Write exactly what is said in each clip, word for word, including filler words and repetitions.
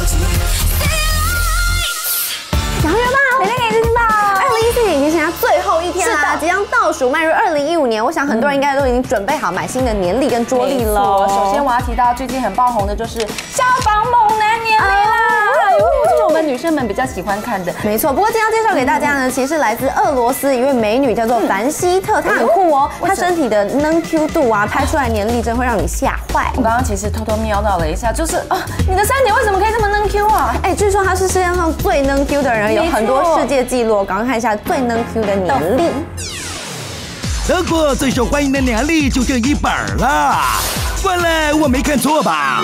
小月吧，每天给你听吧。二零一四年已经剩下最后一天啦，即将倒数迈入二零一五年。我想很多人应该都已经准备好买新的年历跟桌历了。 首先我要提到最近很爆红的就是消防猛男年历啦。 这是我们女生们比较喜欢看的， 没错。不过今天要介绍给大家呢，其实是来自俄罗斯一位美女，叫做凡希特，她很酷哦。她身体的嫩 Q 度啊，拍出来年历真会让你吓坏。 我刚刚其实偷偷瞄到了一下，就是啊，你的身体为什么可以这么嫩 Q 啊？ 哎，据说她是世界上最嫩 Q 的人，有很多世界纪录。赶快看一下最嫩 Q 的年历。 德国最受欢迎的年历就这一本了。完了，我没看错吧？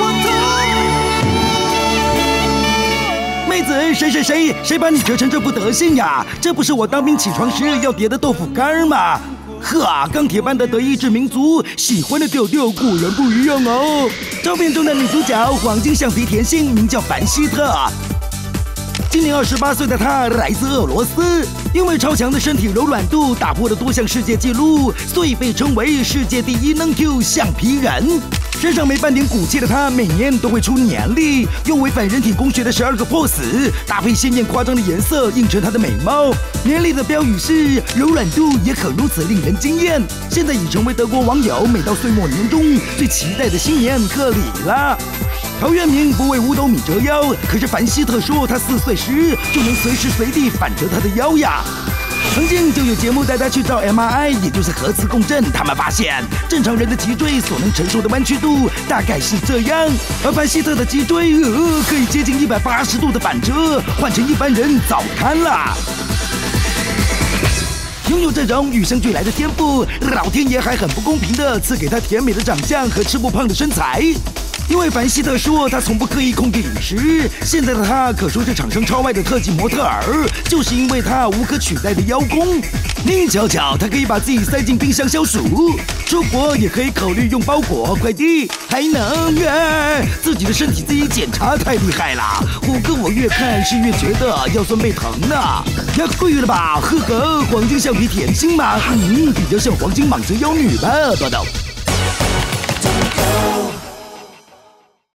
妹子，谁谁谁谁把你折成这副德行呀？这不是我当兵起床时要叠的豆腐干吗？呵，钢铁般的德意志民族喜欢的调调果然不一样哦。照片中的女主角黄金橡皮甜心名叫凡希特，今年二十八岁的她来自俄罗斯，因为超强的身体柔软度打破了多项世界纪录，所以被称为世界第一能 Q 橡皮人。 身上没半点骨气的她，每年都会出年历，用违反人体工学的十二个 pose， 搭配鲜艳夸张的颜色，映成她的美貌。年历的标语是“柔软度也可如此令人惊艳”，现在已成为德国网友每到岁末年终最期待的新年贺礼了。陶渊明不为五斗米折腰，可是凡希特说，他四岁时就能随时随地反折他的腰呀。 曾经就有节目带他去照 M R I， 也就是核磁共振，他们发现正常人的脊椎所能承受的弯曲度大概是这样，而凡希特的脊椎呃可以接近一百八十度的反折，换成一般人早瘫了。拥有这种与生俱来的天赋，老天爷还很不公平的赐给他甜美的长相和吃不胖的身材。 因为凡希特说他从不刻意控制饮食，现在的他可说是场上超爱的特技模特儿，就是因为他无可取代的邀功。您瞧瞧，他可以把自己塞进冰箱消暑，出国也可以考虑用包裹快递，还能呃自己的身体自己检查，太厉害了！虎哥我越看是越觉得腰酸背疼呢。呀，对了吧？呵呵，黄金橡皮甜心嘛，嗯，比较像黄金蟒蛇妖女吧，报道。